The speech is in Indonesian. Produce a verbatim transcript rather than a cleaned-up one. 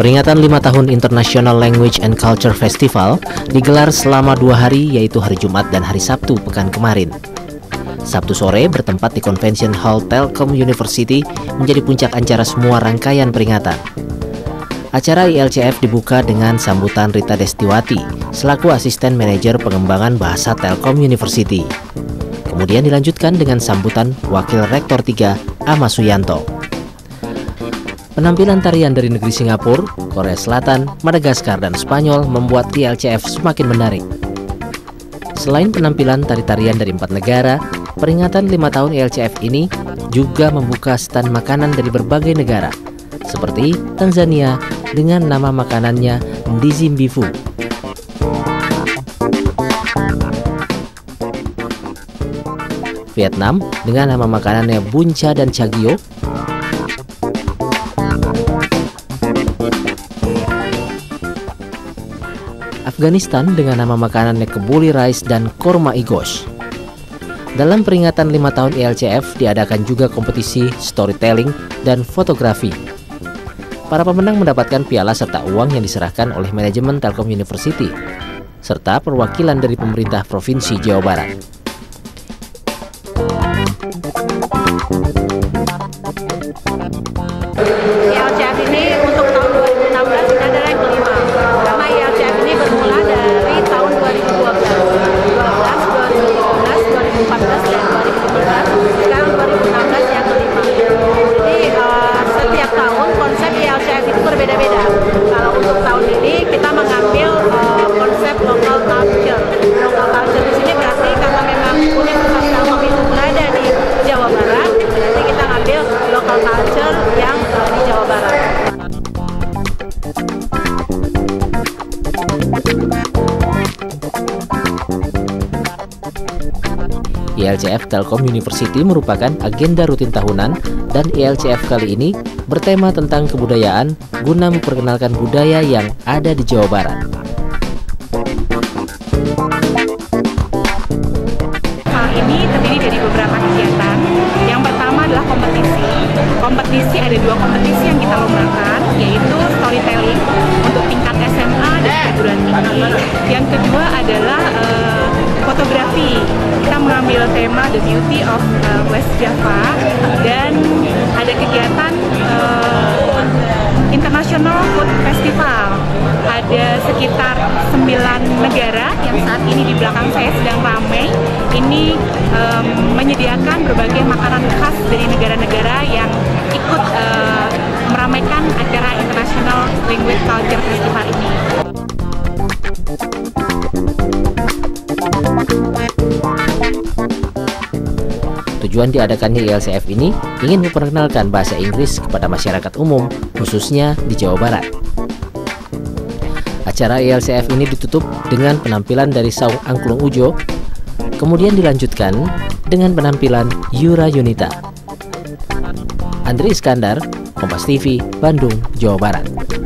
Peringatan lima tahun International Language and Culture Festival digelar selama dua hari, yaitu hari Jumat dan hari Sabtu pekan kemarin. Sabtu sore bertempat di Convention Hall Telkom University menjadi puncak acara semua rangkaian peringatan. Acara I L C F dibuka dengan sambutan Rita Destiwati selaku asisten manajer pengembangan bahasa Telkom University. Kemudian dilanjutkan dengan sambutan Wakil Rektor tiga Ama Suyanto. Penampilan tarian dari negeri Singapura, Korea Selatan, Madagaskar, dan Spanyol membuat I L C F semakin menarik. Selain penampilan tari-tarian dari empat negara, peringatan lima tahun I L C F ini juga membuka stand makanan dari berbagai negara, seperti Tanzania dengan nama makanannya Ndizi Mbivu, Vietnam dengan nama makanannya Buncha dan Chagio, Afghanistan dengan nama makanannya Kebuli Rice dan Korma Igos. Dalam peringatan lima tahun I L C F diadakan juga kompetisi storytelling dan fotografi. Para pemenang mendapatkan piala serta uang yang diserahkan oleh manajemen Telkom University, serta perwakilan dari pemerintah Provinsi Jawa Barat. I L C F ini untuk tahun dua ribu enam belas ini adalah yang kelima, karena I L C F ini bermula dari tahun dua ribu dua belas, dua ribu tiga belas, dua ribu empat belas, dan dua ribu lima belas. Sekarang dua ribu enam belas yang kelima. Jadi uh, setiap tahun konsep I L C F itu berbeda-beda. Kalau untuk tahun ini kita mengambil uh, konsep local culture. Local culture di sini berarti karena memang Universitas Telkom itu berada di Jawa Barat, berarti kita ngambil local culture yang uh, di Jawa Barat. I L C F Telkom University merupakan agenda rutin tahunan, dan I L C F kali ini bertema tentang kebudayaan guna memperkenalkan budaya yang ada di Jawa Barat. Hal ini terdiri dari beberapa kegiatan. Yang pertama adalah kompetisi. Kompetisi ada dua kompetisi yang kita lombakan, yaitu storytelling untuk tingkat S M A dan perguruan tinggi. Yang kedua adalah uh, fotografi. Kita mengambil tema The Beauty of uh, West Java, dan ada kegiatan uh, International Food Festival. Ada sekitar sembilan negara yang saat ini di belakang saya sedang ramai. Ini um, menyediakan berbagai makanan khas dari negara-negara yang ikut uh, meramaikan acara International Language Culture Festival ini. Tujuan diadakannya I L C F ini ingin memperkenalkan bahasa Inggris kepada masyarakat umum, khususnya di Jawa Barat. Acara I L C F ini ditutup dengan penampilan dari Saung Angklung Ujo, kemudian dilanjutkan dengan penampilan Yura Yunita. Andri Iskandar, Kompas T V, Bandung, Jawa Barat.